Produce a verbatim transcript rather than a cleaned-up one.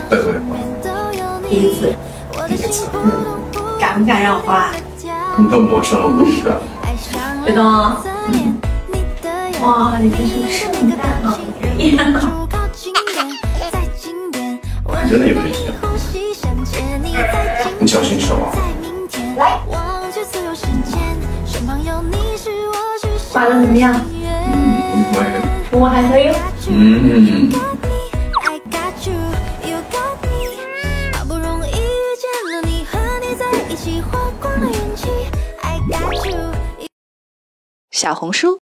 会会会。 第一次， 第一次。 嗯，敢不敢让我花？ 你都陌生了，我不知道。 觉得吗？嗯。哇，你真是圣诞老人一样。 还真的有点像。你小心手啊。 来。画的怎么样？ 嗯，不会。 我还可以。 嗯。 小红书